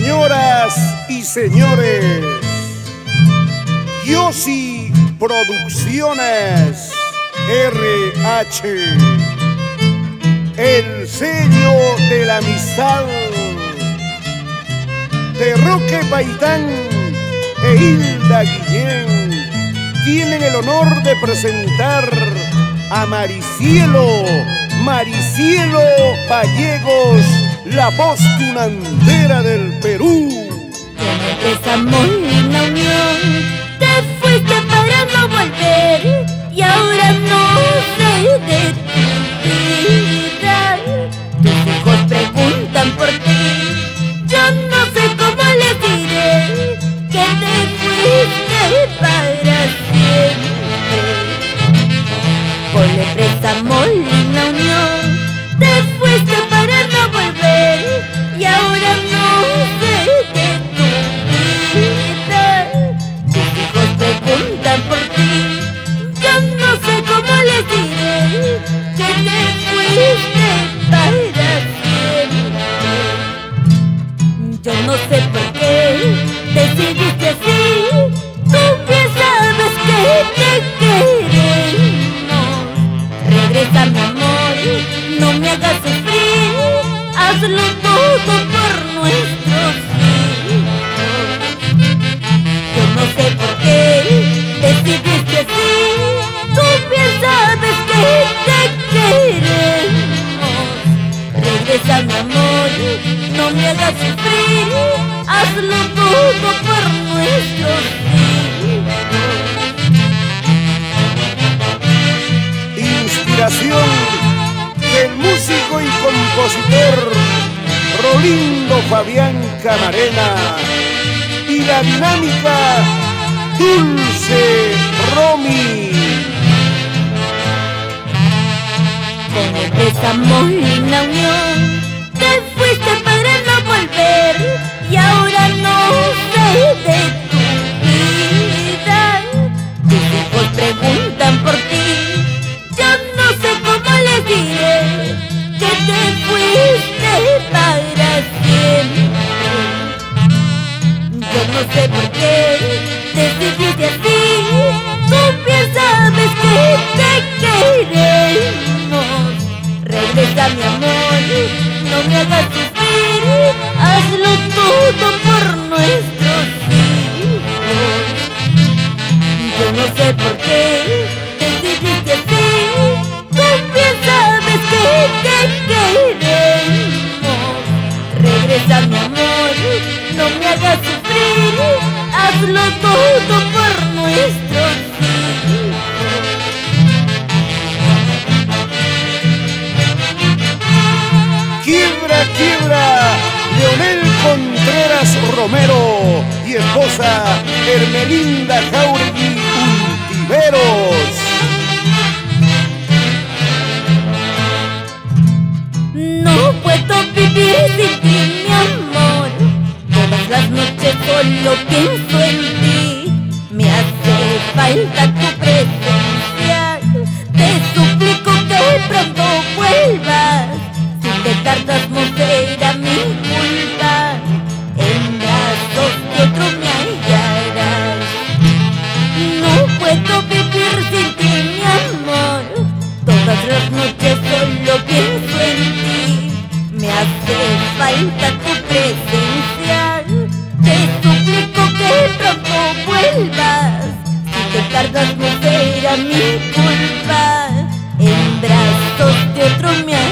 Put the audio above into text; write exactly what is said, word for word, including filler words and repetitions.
Señoras y señores, Yossi Producciones R H, el sello de la amistad de Roque Paitán e Hilda Guillén, tienen el honor de presentar a Maricielo, Maricielo Gallegos, la voz tunantera del Perú. Tienes esa molina unión, te fuiste para no volver y ahora no sé de tu vida. Tus hijos preguntan por ti, yo no sé cómo les diré que te fuiste para siempre. Ponle presa molina unión, te fuiste para no volver y ahora no sé de tu vida. Tus hijos preguntan por ti, yo no sé cómo les diré que te fuiste para siempre. Yo no sé por qué decidiste así, tú bien sabes que te queremos. Regresa mi amor, no me hagas sufrir, hazlo todo por nuestros hijos. Yo no sé por qué decidiste así, tú bien sabes que te queremos. Regresa mi amor, no me hagas sufrir, hazlo todo por nuestros hijos. Inspiración del músico y compositor Rolindo Fabián Camarena y la dinámica Dulce Romy. Con esa molina unión, te fuiste para no volver y ahora no sé de tu vida. Tus hijos preguntan por ti, yo no sé cómo les diré que te fuiste para siempre. Yo no sé por qué decidiste así, tú bien sabes que te queremos. Regresa mi amor, no me hagas sufrir, hazlo todo por nuestros hijos. Yo no sé por qué decidiste así, tú bien sabes que te queremos. Regresa mi amor, no me hagas sufrir, hazlo todo por nuestros hijos. Quiebra, quiebra, Leonel Contreras Romero y esposa Hermelinda Jauregui Untiveros. No puedo vivir sin ti, mi amor. Todas las noches solo pienso en ti. Me hace falta tu presencia. Te suplico que pronto vuelvas. Si te tardas no será mi culpa. En brazos de otro me hallarás. No puedo vivir sin ti, mi amor. Todas las noches solo pienso en ti. Me hace falta tu presencia. Te suplico que pronto vuelvas. Si te tardas no será mi culpa. En brazos de otro me